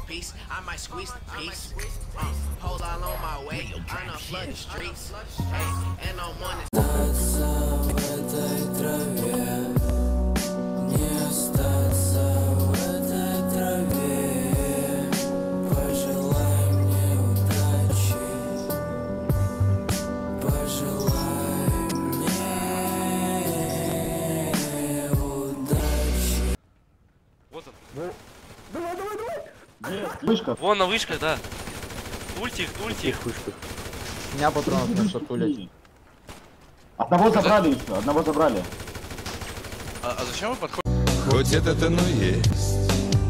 piece. I might squeeze the piece. Hold on my way, turn up flood the streets. And I'm one. Вот он. Давай. Вышка. Вон на вышках, да. Ульти их. Вышка. У меня патронов на что тулить. Одного забрали еще, одного забрали. А зачем вы подходите? Хоть это оно есть,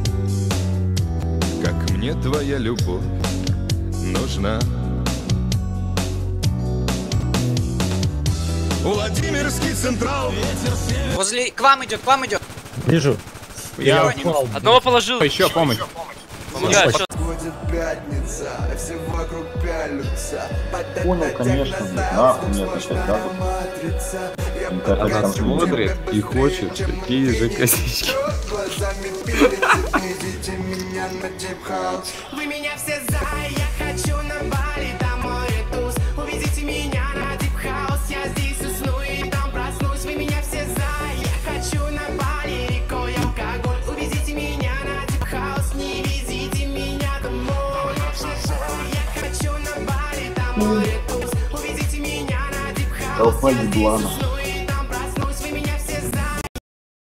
как мне твоя любовь нужна. Владимирский Централ. Возле... К вам идет. Вижу. Я упал. Одного положил. Еще помощь. Помогаю, что? Будет пятница, все вокруг пялются. Понял, конечно, блин. Нахуй мне отвечать, да? Она смотрит и хочет такие же косички. Вы меня все за, я хочу на Бали, там море туз. Увезите меня на дип-хаус, я здесь усну и там проснусь. Вы меня все за, я хочу на Бали, рекой алкоголь. Увезите меня на дип-хаус, не везите меня домой. Я хочу на Бали, там море туз. Увезите меня на дип-хаус, я здесь усну.